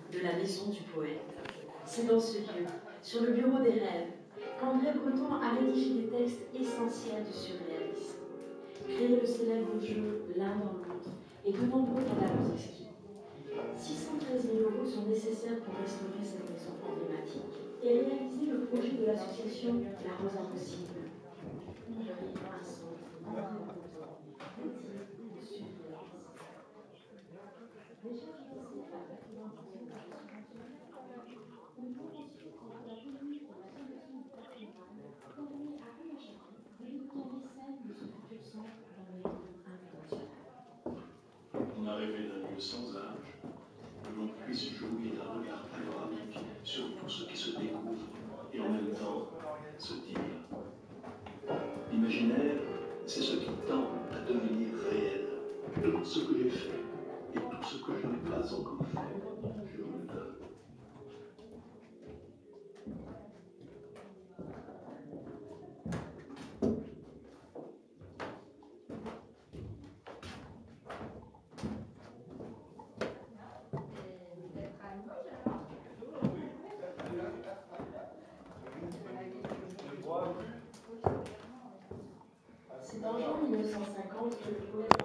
de la maison du poète. C'est dans ce lieu, sur le bureau des rêves, qu'André Breton a rédigé des textes essentiels du surréalisme. Créé le célèbre jeu L'un dans l'autre et de nombreux catalogues exquis. 613 000 € sont nécessaires pour restaurer cette maison emblématique et réaliser le projet de l'association La Rose Impossible. On a rêvé d'un lieu sans âge, où l'on puisse jouir d'un regard panoramique sur tout ce qui se découvre et en même temps se dire. L'imaginaire, c'est ce qui tend à devenir réel. Tout ce que j'ai fait et tout ce que je n'ai pas encore fait, je me donne. C'est en juin 1950 que le poète